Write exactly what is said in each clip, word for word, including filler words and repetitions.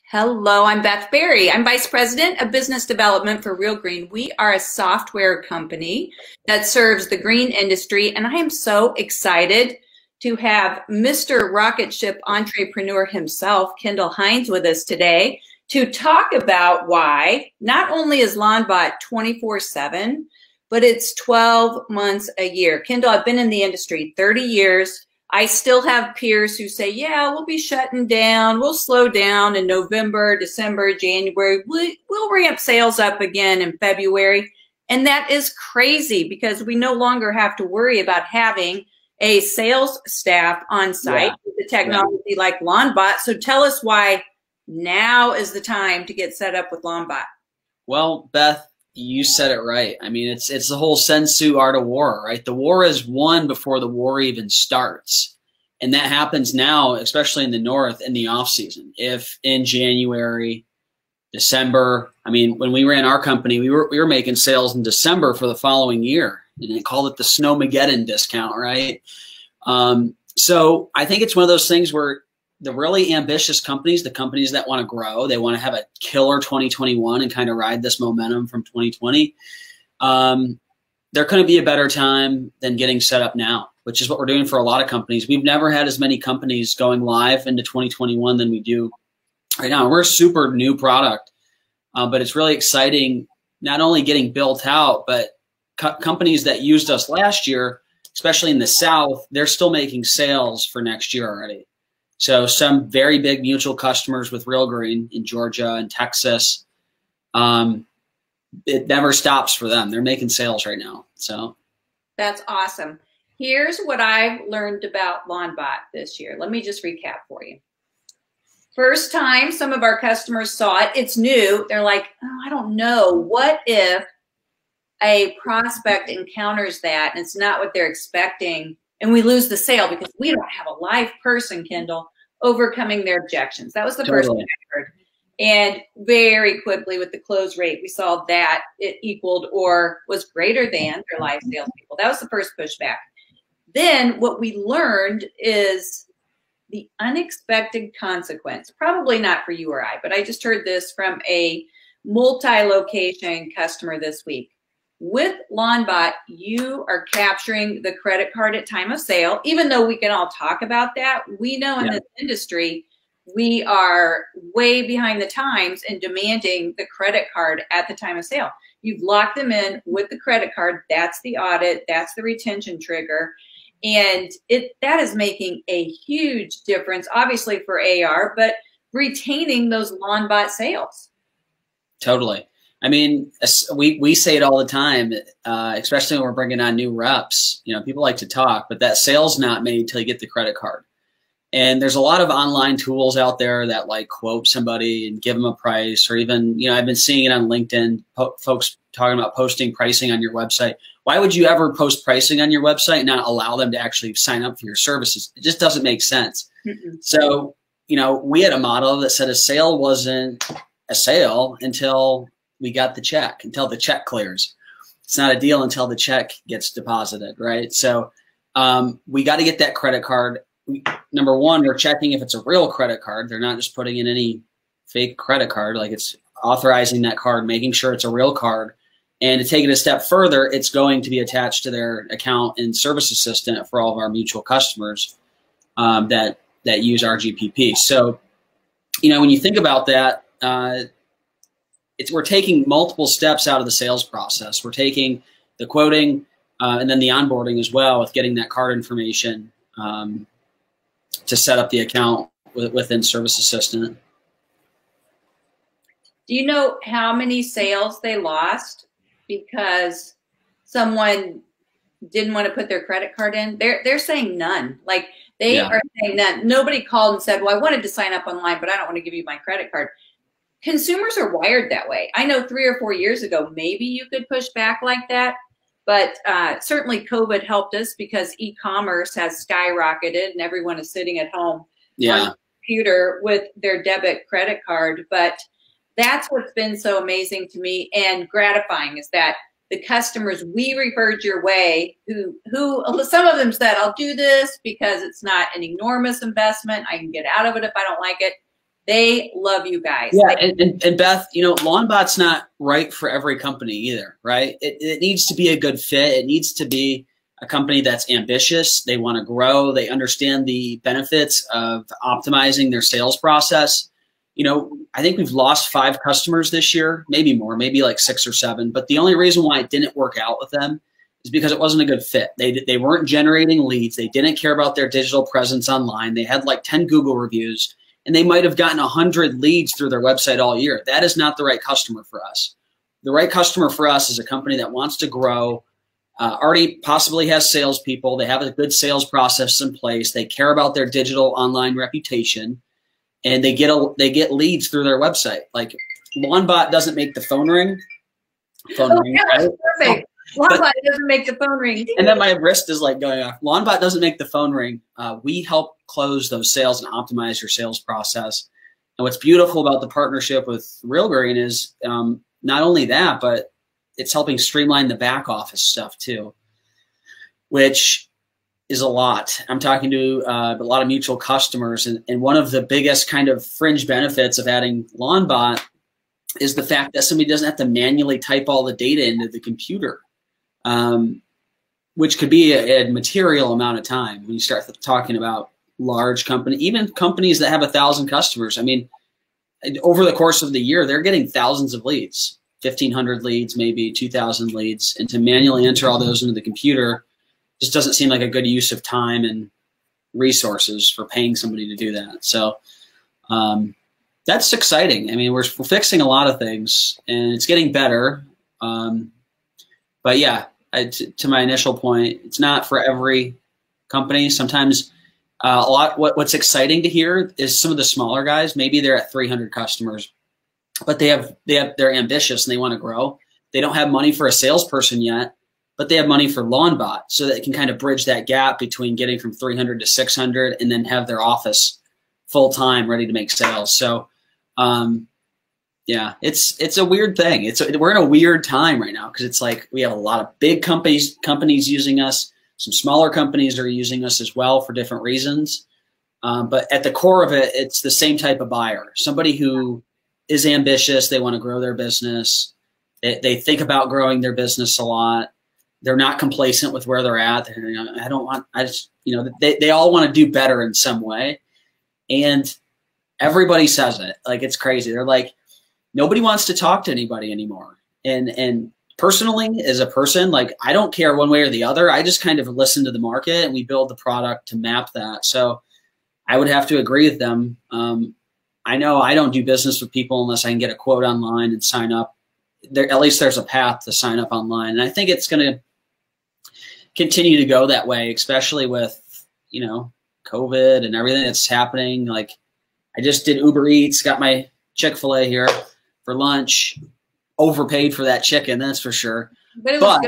Hello, I'm Beth Berry. I'm Vice President of Business Development for Real Green. We are a software company that serves the green industry, and I am so excited to have Mister Rocket Ship entrepreneur himself, Kendall Hines, with us today to talk about why not only is LawnBot twenty-four seven, but it's twelve months a year. Kendall, I've been in the industry thirty years. I still have peers who say, yeah, we'll be shutting down. We'll slow down in November, December, January. We, we'll ramp sales up again in February. And that is crazy because we no longer have to worry about having a sales staff on site Yeah. with the technology yeah. like LawnBot. So tell us why now is the time to get set up with LawnBot. Well, Beth, you said it right. I mean, it's it's the whole Sun Tzu art of war, right? The war is won before the war even starts. And that happens now, especially in the North, in the off season. If in January, December, I mean, when we ran our company, we were we were making sales in December for the following year. And they called it the Snowmageddon discount, right? Um, so I think it's one of those things where the really ambitious companies, the companies that want to grow, they want to have a killer twenty twenty-one and kind of ride this momentum from twenty twenty. Um, there couldn't be a better time than getting set up now, which is what we're doing for a lot of companies. We've never had as many companies going live into twenty twenty-one than we do right now. We're a super new product, uh, but it's really exciting, not only getting built out, but co companies that used us last year, especially in the South, they're still making sales for next year already. So some very big mutual customers with Real Green in Georgia and Texas, um, it never stops for them. They're making sales right now. So that's awesome. Here's what I've learned about LawnBot this year. Let me just recap for you. First time some of our customers saw it, it's new. They're like, oh, I don't know. What if a prospect encounters that and it's not what they're expecting? And we lose the sale because we don't have a live person, Kendall, overcoming their objections. That was the first thing I heard. And very quickly with the close rate, we saw that it equaled or was greater than their live salespeople. That was the first pushback. Then what we learned is the unexpected consequence. Probably not for you or I, but I just heard this from a multi-location customer this week. With LawnBot, you are capturing the credit card at time of sale. Even though we can all talk about that, we know in yeah. this industry, we are way behind the times in demanding the credit card at the time of sale. You've locked them in with the credit card. That's the audit. That's the retention trigger. And it that is making a huge difference, obviously for A R, but retaining those LawnBot sales. Totally. I mean, we, we say it all the time, uh, especially when we're bringing on new reps. You know, people like to talk, but that sale's not made until you get the credit card. And there's a lot of online tools out there that like quote somebody and give them a price, or even, you know, I've been seeing it on LinkedIn, folks talking about posting pricing on your website. Why would you ever post pricing on your website and not allow them to actually sign up for your services? It just doesn't make sense. Mm-mm. So, you know, we had a model that said a sale wasn't a sale until we got the check, until the check clears. It's not a deal until the check gets deposited, right? So um, we got to get that credit card. We, number one, we're checking if it's a real credit card. They're not just putting in any fake credit card. Like, it's authorizing that card, making sure it's a real card. And to take it a step further, it's going to be attached to their account in Service Assistant for all of our mutual customers um, that, that use our G P P. So, you know, when you think about that, uh, It's, we're taking multiple steps out of the sales process. We're taking the quoting uh, and then the onboarding as well with getting that card information um, to set up the account with, within Service Assistant. Do you know how many sales they lost because someone didn't want to put their credit card in? They're, they're saying none. Like they yeah. are saying that nobody called and said, well, I wanted to sign up online, but I don't want to give you my credit card. Consumers are wired that way. I know three or four years ago, maybe you could push back like that, but uh, certainly COVID helped us because e-commerce has skyrocketed and everyone is sitting at home yeah. on the computer with their debit credit card. But that's what's been so amazing to me and gratifying is that the customers we referred your way, who, who some of them said, I'll do this because it's not an enormous investment. I can get out of it if I don't like it. They love you guys. Yeah, They- and, and, and Beth, you know, LawnBot's not right for every company either, right? It, it needs to be a good fit. It needs to be a company that's ambitious. They want to grow. They understand the benefits of optimizing their sales process. You know, I think we've lost five customers this year, maybe more, maybe like six or seven. But the only reason why it didn't work out with them is because it wasn't a good fit. They, they weren't generating leads. They didn't care about their digital presence online. They had like ten Google reviews, and they might have gotten one hundred leads through their website all year. That is not the right customer for us. The right customer for us is a company that wants to grow, uh, already possibly has salespeople. They have a good sales process in place. They care about their digital online reputation, and they get a, they get leads through their website. Like LawnBot doesn't make the phone ring. Phone oh, ring, yeah, right? perfect. LawnBot doesn't make the phone ring. And then my wrist is like going off. LawnBot doesn't make the phone ring. Uh, we help close those sales and optimize your sales process. And what's beautiful about the partnership with Realgreen is um, not only that, but it's helping streamline the back office stuff too, which is a lot. I'm talking to uh, a lot of mutual customers, and, and one of the biggest kind of fringe benefits of adding LawnBot is the fact that somebody doesn't have to manually type all the data into the computer. Um, which could be a, a material amount of time when you start talking about large company, even companies that have a thousand customers. I mean, over the course of the year, they're getting thousands of leads, fifteen hundred leads, maybe two thousand leads, and to manually enter all those into the computer just doesn't seem like a good use of time and resources for paying somebody to do that. So um, that's exciting. I mean, we're, we're fixing a lot of things, and it's getting better. Um, but yeah, I, to, to my initial point, it's not for every company. Sometimes uh, a lot. What, what's exciting to hear is some of the smaller guys. Maybe they're at three hundred customers, but they have they have they're ambitious and they want to grow. They don't have money for a salesperson yet, but they have money for LawnBot, so that it can kind of bridge that gap between getting from three hundred to six hundred, and then have their office full time ready to make sales. So. Um, Yeah, it's it's a weird thing. It's a, we're in a weird time right now because it's like we have a lot of big companies companies using us. Some smaller companies are using us as well for different reasons. Um, but at the core of it, it's the same type of buyer. Somebody who is ambitious. They want to grow their business. They, they think about growing their business a lot. They're not complacent with where they're at. They're, you know, I don't want. I just you know they they all want to do better in some way, and everybody says it. Like it's crazy. They're like. Nobody wants to talk to anybody anymore. And and personally, as a person, like I don't care one way or the other. I just kind of listen to the market and we build the product to map that. So I would have to agree with them. Um, I know I don't do business with people unless I can get a quote online and sign up. There, at least there's a path to sign up online. And I think it's going to continue to go that way, especially with, you know, COVID and everything that's happening. Like I just did Uber Eats, got my Chick-fil-A here for lunch, overpaid for that chicken, that's for sure. But, it was but good.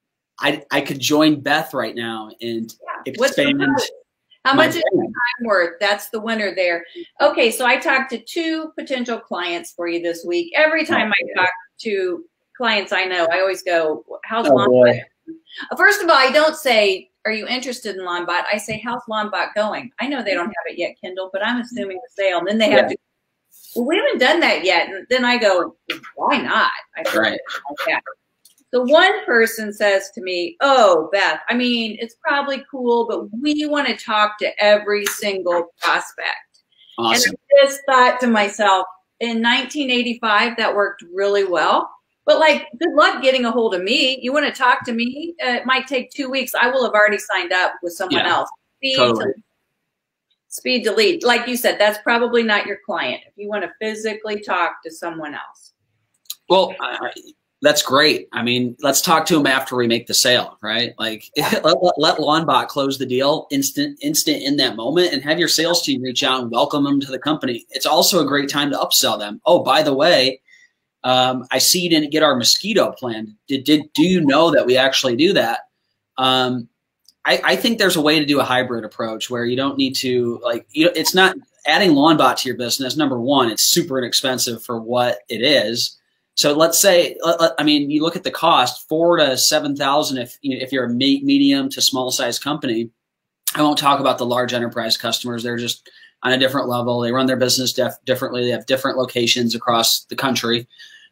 I I could join Beth right now and Yeah. What's the expand. price? How my much is your time worth? That's the winner there. Okay, so I talked to two potential clients for you this week. Every time I talk to clients I know, I always go, how's Oh, LawnBot? boy. First of all, I don't say, are you interested in LawnBot? I say, how's LawnBot going? I know they don't have it yet, Kendall, but I'm assuming the sale. And then they have Yeah. to, well, we haven't done that yet. And then I go, why not? I feel Right. like that. So one person says to me, oh, Beth, I mean, it's probably cool, but we want to talk to every single prospect. Awesome. And I just thought to myself, in nineteen eighty-five, that worked really well. But like, good luck getting a hold of me. You want to talk to me? Uh, it might take two weeks. I will have already signed up with someone Yeah, else. Speed totally. to, speed to lead. Like you said, that's probably not your client. If you want to physically talk to someone else. Well, I, that's great. I mean, let's talk to them after we make the sale, right? Like let, let, let LawnBot close the deal instant, instant in that moment, and have your sales team reach out and welcome them to the company. It's also a great time to upsell them. Oh, by the way, um, I see you didn't get our mosquito plan. Did, did, do you know that we actually do that? Um, I, I think there's a way to do a hybrid approach where you don't need to like, you know, it's not adding LawnBot to your business. Number one, it's super inexpensive for what it is. So let's say, I mean, you look at the cost, four to seven thousand. If you know, if you're a medium to small size company, I won't talk about the large enterprise customers. They're just on a different level. They run their business def- differently. They have different locations across the country.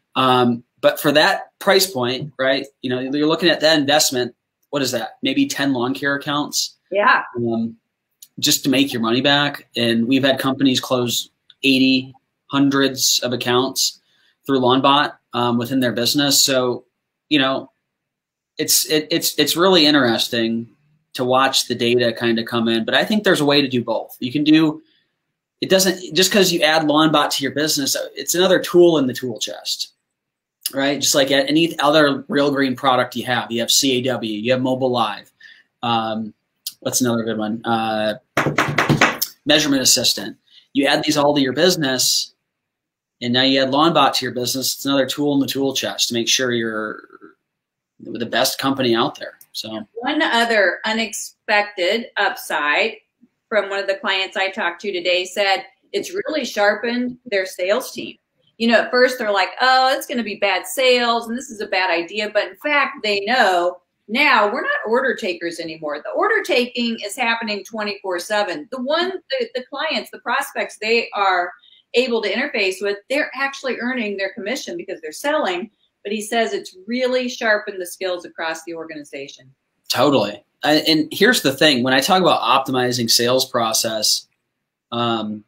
Um, but for that price point, right, you know, you're looking at that investment. What is that? Maybe ten lawn care accounts. Yeah. Um, just to make your money back. And we've had companies close eighty, hundreds of accounts through LawnBot um, within their business. So, you know, it's it, it's it's really interesting to watch the data kind of come in. But I think there's a way to do both. You can do it doesn't just because you add LawnBot to your business, it's another tool in the tool chest, right? Just like any other Real Green product you have. You have C A W, you have Mobile Live. Um, what's another good one? Uh, Measurement Assistant. You add these all to your business, and now you add LawnBot to your business. It's another tool in the tool chest to make sure you're the best company out there. So one other unexpected upside from one of the clients I talked to today said it's really sharpened their sales team. You know, at first they're like, oh, it's going to be bad sales and this is a bad idea. But in fact, they know now we're not order takers anymore. The order taking is happening twenty-four seven. The one, the, the clients, the prospects they are able to interface with, they're actually earning their commission because they're selling. But he says it's really sharpened the skills across the organization. Totally. I, and here's the thing. When I talk about optimizing sales process, um,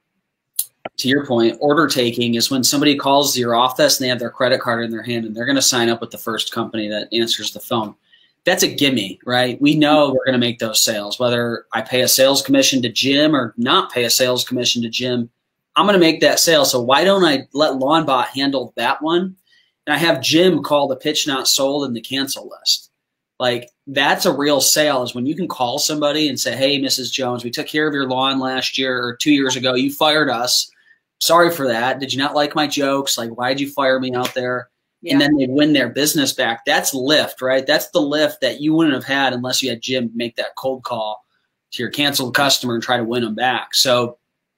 to your point, order taking is when somebody calls your office and they have their credit card in their hand and they're going to sign up with the first company that answers the phone. That's a gimme, right? We know we're going to make those sales. Whether I pay a sales commission to Jim or not pay a sales commission to Jim, I'm going to make that sale. So why don't I let LawnBot handle that one? And I have Jim call the pitch not sold and the cancel list. Like, that's a real sale, is when you can call somebody and say, hey, Missus Jones, we took care of your lawn last year or two years ago. You fired us. Sorry for that. Did you not like my jokes? Like, why did you fire me out there? Yeah. And then they win their business back. That's lift, right? That's the lift that you wouldn't have had unless you had Jim make that cold call to your canceled customer and try to win them back. So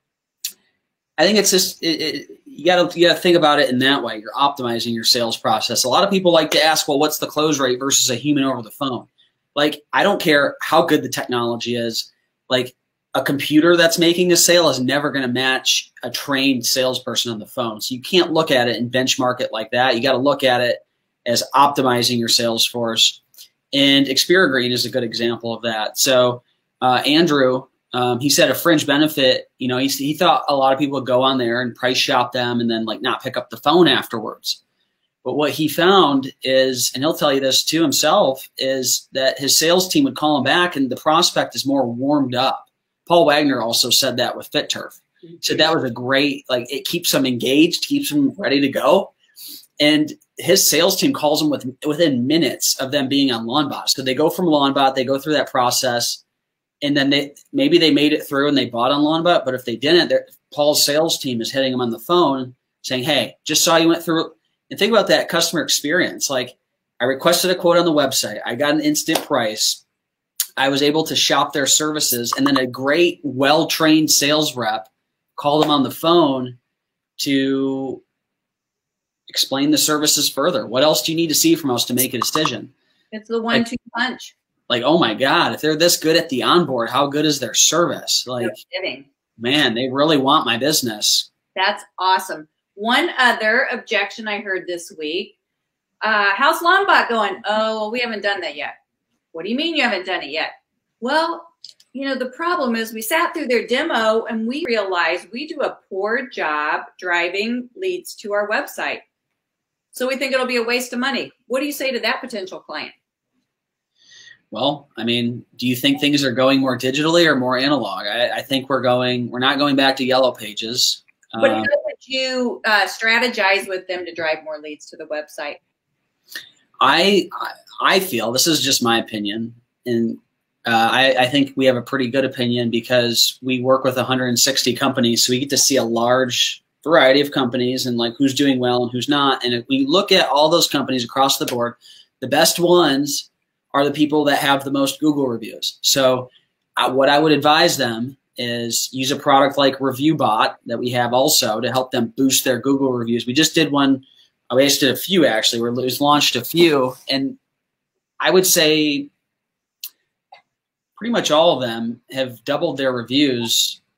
I think it's just it, it, you got to you got to think about it in that way. You're optimizing your sales process. A lot of people like to ask, well, what's the close rate versus a human over the phone? Like, I don't care how good the technology is. Like, a computer that's making a sale is never going to match a trained salesperson on the phone. So you can't look at it and benchmark it like that. You got to look at it as optimizing your sales force. And Xperia Green is a good example of that. So uh, Andrew. Um, he said a fringe benefit, you know, he, he thought a lot of people would go on there and price shop them and then like not pick up the phone afterwards. But what he found is, and he'll tell you this to himself, is that his sales team would call him back and the prospect is more warmed up. Paul Wagner also said that with FitTurf. He said that was a great, like, it keeps them engaged, keeps them ready to go. And his sales team calls them with, within minutes of them being on LawnBot. So they go from LawnBot, they go through that process. And then they maybe they made it through and they bought on LawnBot, but if they didn't, Paul's sales team is hitting them on the phone saying, hey, just saw you went through. And think about that customer experience. Like, I requested a quote on the website. I got an instant price. I was able to shop their services. And then a great, well-trained sales rep called them on the phone to explain the services further. What else do you need to see from us to make a decision? It's the one two punch. Like, oh my God, if they're this good at the onboard, how good is their service? Like, no man, they really want my business. That's awesome. One other objection I heard this week, uh, how's LawnBot going? Oh, well, we haven't done that yet. What do you mean you haven't done it yet? Well, you know, the problem is we sat through their demo and we realized we do a poor job driving leads to our website. So we think it'll be a waste of money. What do you say to that potential client? Well, I mean, do you think things are going more digitally or more analog? I, I think we're going, we're not going back to yellow pages. But um, how would you uh, strategize with them to drive more leads to the website? I, I feel, this is just my opinion, and uh, I, I think we have a pretty good opinion because we work with one hundred sixty companies. So we get to see a large variety of companies and like who's doing well and who's not. And if we look at all those companies across the board, the best ones are the people that have the most Google reviews. So uh, what I would advise them is use a product like ReviewBot that we have also to help them boost their Google reviews. We just did one, we just did a few actually, we just launched a few, and I would say pretty much all of them have doubled their reviews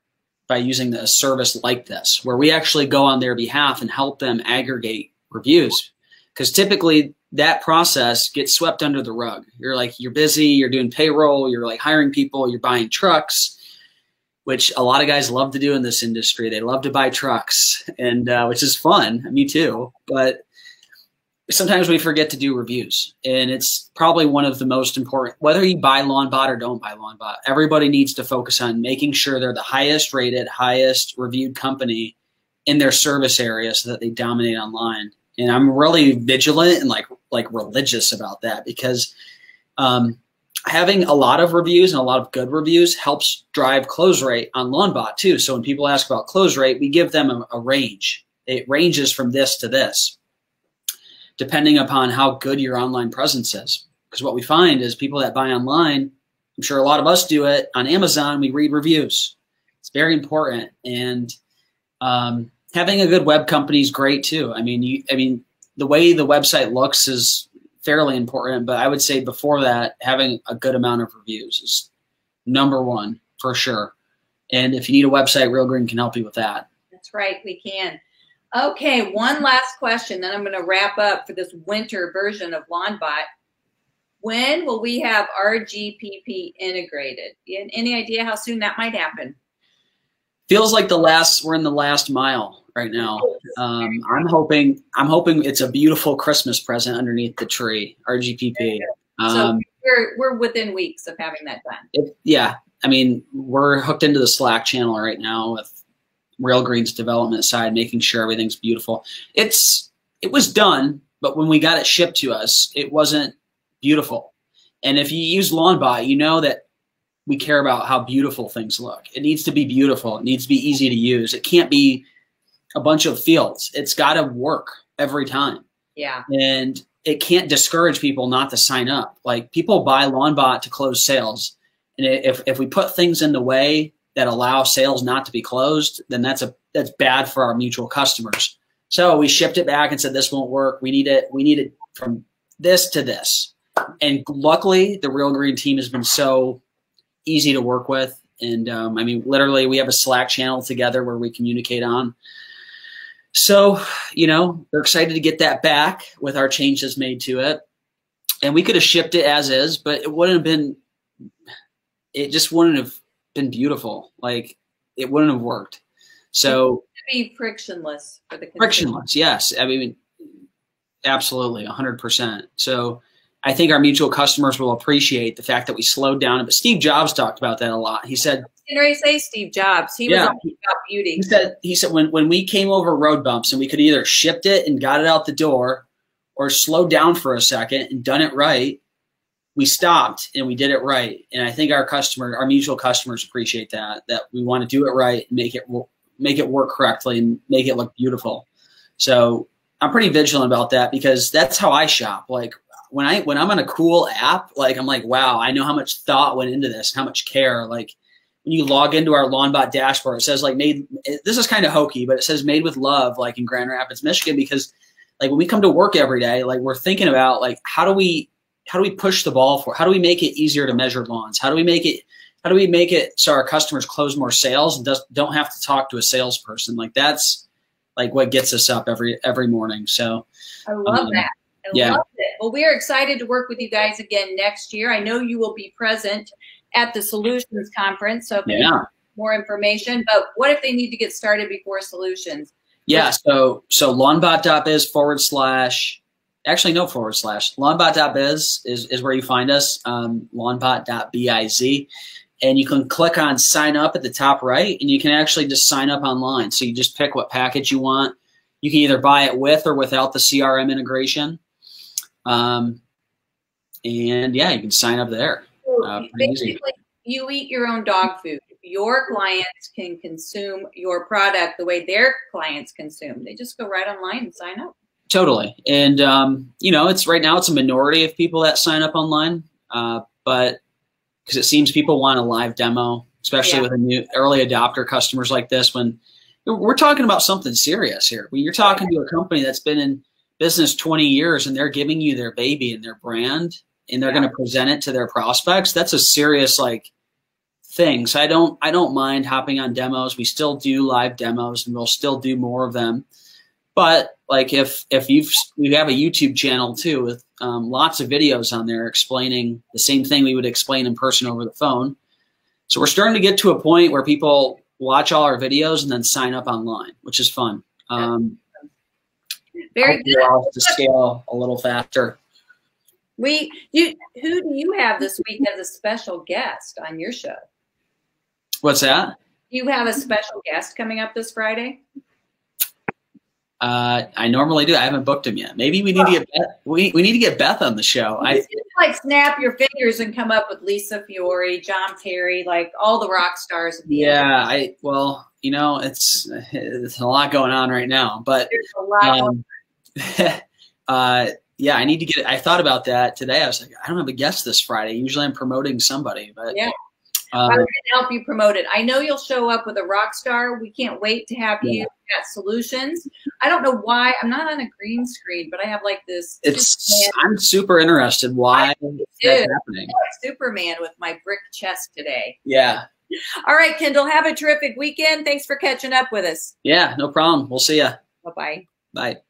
by using a service like this, where we actually go on their behalf and help them aggregate reviews. Because typically that process gets swept under the rug. You're like, you're busy, you're doing payroll, you're like hiring people, you're buying trucks, which a lot of guys love to do in this industry. They love to buy trucks, and uh, which is fun. Me too. But sometimes we forget to do reviews, and it's probably one of the most important, whether you buy LawnBot or don't buy LawnBot, everybody needs to focus on making sure they're the highest rated, highest reviewed company in their service area so that they dominate online. And I'm really vigilant and like, like religious about that, because um, having a lot of reviews and a lot of good reviews helps drive close rate on LawnBot too. So when people ask about close rate, we give them a, a range. It ranges from this to this, depending upon how good your online presence is. Because what we find is people that buy online, I'm sure a lot of us do it on Amazon, we read reviews. It's very important. And um, having a good web company is great too. I mean, you, I mean, the way the website looks is fairly important, but I would say before that, having a good amount of reviews is number one for sure. And if you need a website, Real Green can help you with that. That's right, we can. Okay, one last question, then I'm going to wrap up for this winter version of LawnBot. When will we have R G P P integrated? Any idea how soon that might happen? Feels like the last, we're in the last mile right now. Um, I'm hoping, I'm hoping it's a beautiful Christmas present underneath the tree, R G P P. Um, so we're, we're within weeks of having that done. It, yeah, I mean, we're hooked into the Slack channel right now with Real Green's development side, making sure everything's beautiful. It's, it was done, but when we got it shipped to us, it wasn't beautiful. And if you use LawnBot, you know that we care about how beautiful things look. It needs to be beautiful. It needs to be easy to use. It can't be a bunch of fields. It's got to work every time. Yeah. And it can't discourage people not to sign up. Like, people buy LawnBot to close sales. And if, if we put things in the way that allow sales not to be closed, then that's a, that's bad for our mutual customers. So we shipped it back and said, this won't work. We need it. We need it from this to this. And luckily the Real Green team has been so easy to work with. And um, I mean, literally we have a Slack channel together where we communicate on. So, you know, we're excited to get that back with our changes made to it. And we could have shipped it as is, but it wouldn't have been, it just wouldn't have been beautiful. Like, it wouldn't have worked. So be frictionless for the consumer. Frictionless, yes. I mean, absolutely, one hundred percent. So I think our mutual customers will appreciate the fact that we slowed down. But Steve Jobs talked about that a lot. He said, didn't really say Steve Jobs. He yeah, was all about beauty. He said, he said when, when we came over road bumps and we could either shipped it and got it out the door or slowed down for a second and done it right, we stopped and we did it right. And I think our customer, our mutual customers appreciate that, that we want to do it right and make it, make it work correctly and make it look beautiful. So I'm pretty vigilant about that, because that's how I shop. Like, when I, when I'm on a cool app, like, I'm like, wow, I know how much thought went into this, how much care. Like, when you log into our LawnBot dashboard, it says like made, this is kind of hokey, but it says made with love, like in Grand Rapids, Michigan, because like when we come to work every day, like we're thinking about like, how do we, how do we push the ball for, how do we make it easier to measure lawns? How do we make it, how do we make it so our customers close more sales and does, don't have to talk to a salesperson? Like, that's like what gets us up every, every morning. So I love um, that. I yeah. love it. Well, we are excited to work with you guys again next year. I know you will be present at the Solutions Conference, so if yeah. you need more information, but what if they need to get started before Solutions? Yeah, so so lawnbot.biz forward slash, actually no forward slash, lawnbot.biz is, is where you find us, um, lawnbot.biz, and you can click on sign up at the top right, and you can actually just sign up online. So you just pick what package you want. You can either buy it with or without the C R M integration. Um, and yeah, you can sign up there. Uh, Basically, you eat your own dog food. Your clients can consume your product the way their clients consume. They just go right online and sign up. Totally. And, um, you know, it's right now it's a minority of people that sign up online, uh, but because it seems people want a live demo, especially yeah. with a new early adopter customers like this, when we're talking about something serious here. When you're talking to a company that's been in business twenty years and they're giving you their baby and their brand, and they're yeah. going to present it to their prospects, that's a serious like things. I don't I don't mind hopping on demos. We still do live demos, and we'll still do more of them. But like if if you've you have a YouTube channel too with um, lots of videos on there explaining the same thing we would explain in person over the phone. So we're starting to get to a point where people watch all our videos and then sign up online, which is fun. Um, Very good. To scale a little faster. We you who do you have this week as a special guest on your show? What's that? Do you have a special guest coming up this Friday? Uh, I normally do. I haven't booked him yet. Maybe we need to get Beth, we we need to get Beth on the show. I like snap your fingers and come up with Lisa Fiore, John Perry, like all the rock stars. At the yeah, end. I well, you know, it's it's a lot going on right now, but there's a lot. Um, uh, yeah, I need to get. I thought about that today. I was like, I don't have a guest this Friday. Usually, I'm promoting somebody, but yeah. Um, I can help you promote it. I know you'll show up with a rock star. We can't wait to have yeah. you at Solutions. I don't know why I'm not on a green screen, but I have like this. It's. Superman. I'm super interested. Why that's happening? Superman with my brick chest today. Yeah. All right, Kendall. Have a terrific weekend. Thanks for catching up with us. Yeah, no problem. We'll see ya. Bye bye. Bye.